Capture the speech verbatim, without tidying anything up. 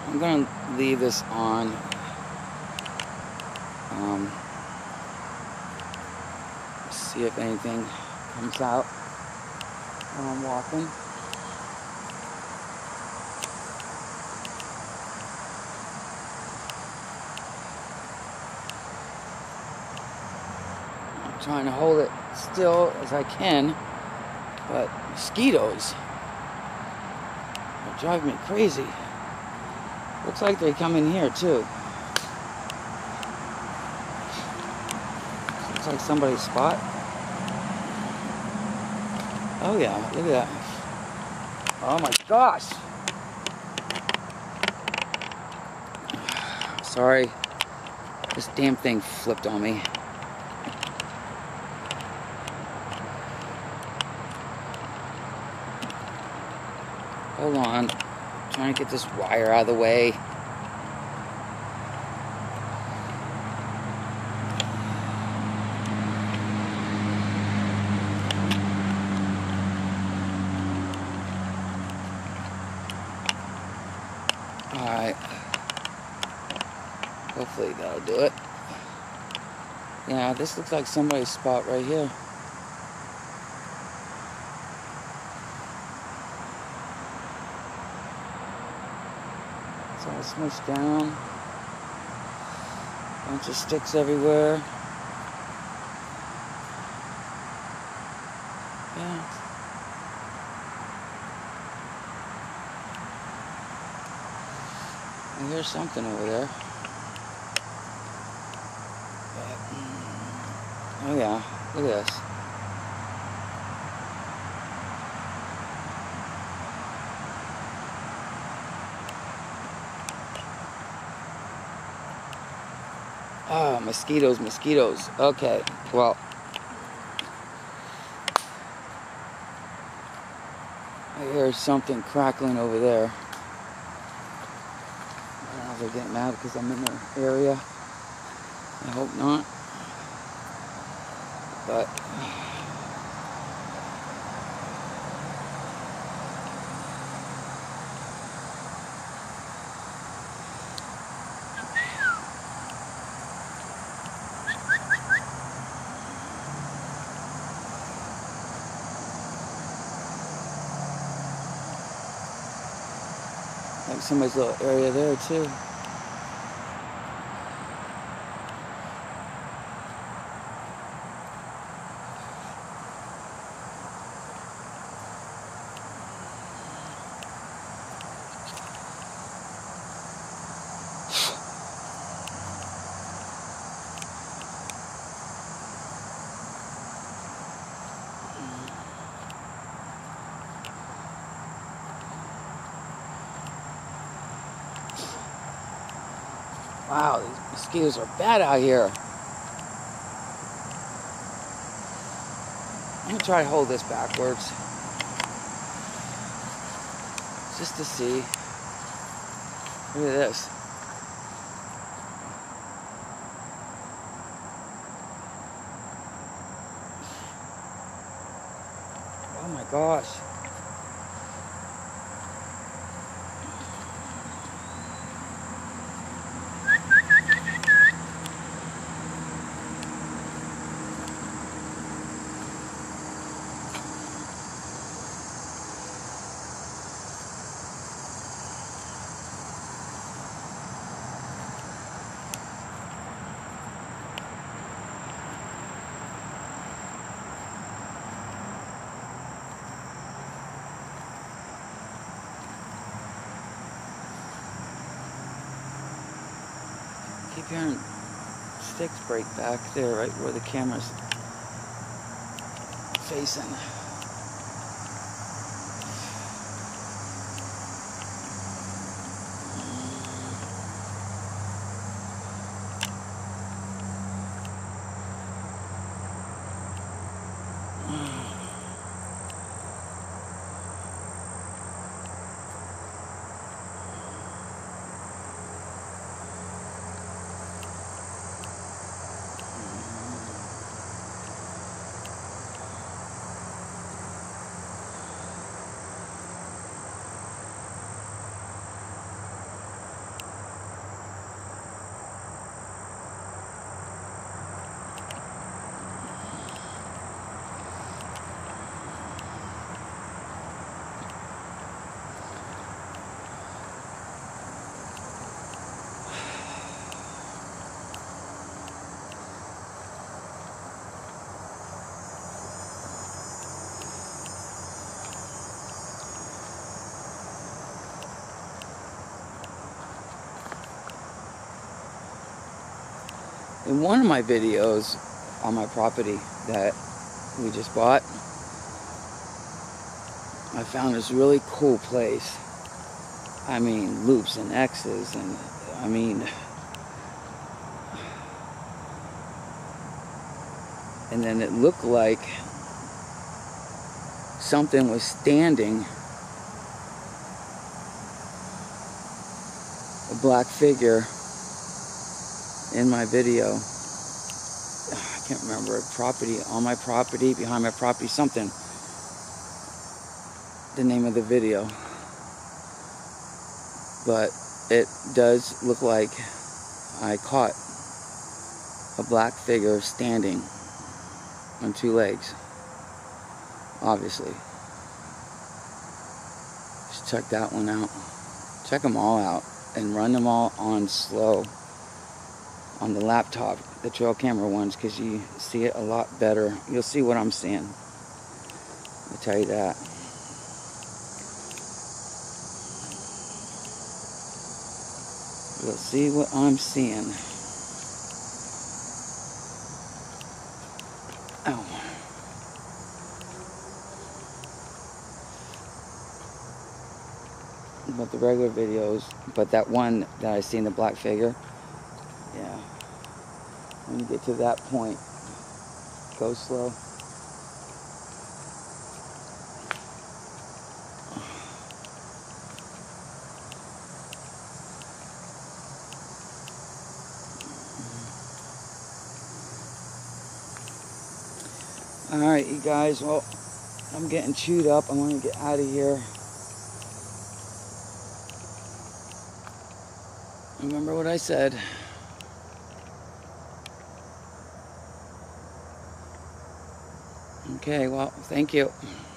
I'm gonna leave this on. Um, see if anything comes out while I'm walking. I'm trying to hold it still as I can, but mosquitoes are driving me crazy. Looks like they come in here too. Looks like somebody's spot. Oh yeah, look at that. Oh my gosh. Sorry, this damn thing flipped on me. Hold on, I'm trying to get this wire out of the way. Alright. Hopefully that'll do it. Yeah, this looks like somebody's spot right here. It's all smushed down. Bunch of sticks everywhere. Yeah. I hear something over there. Oh yeah, look at this. Ah, mosquitoes, mosquitoes. Okay, well. I hear something crackling over there. I don't know if they're getting mad because I'm in their area. I hope not. But like somebody's little area there too. Wow, these mosquitoes are bad out here. I'm gonna try to hold this backwards. Just to see. Look at this. Oh my gosh. Keep hearing sticks break back there, right where the camera's facing. in one of my videos on my property that we just bought, I found this really cool place. I mean, loops and X's, and I mean, and then it looked like something was standing, a black figure in my video. I can't remember, property, on my property, behind my property, something, the name of the video. But it does look like I caught a black figure standing on two legs, obviously. Just check that one out. Check them all out and run them all on slow on the laptop, the trail camera ones, because you see it a lot better. You'll see what I'm seeing. I'll tell you that. You'll see what I'm seeing. Ow. But the regular videos, but that one that I seen, the black figure, yeah. When you get to that point, go slow. Alright, you guys, well, I'm getting chewed up. I'm going to get out of here. Remember what I said. Okay, well, thank you.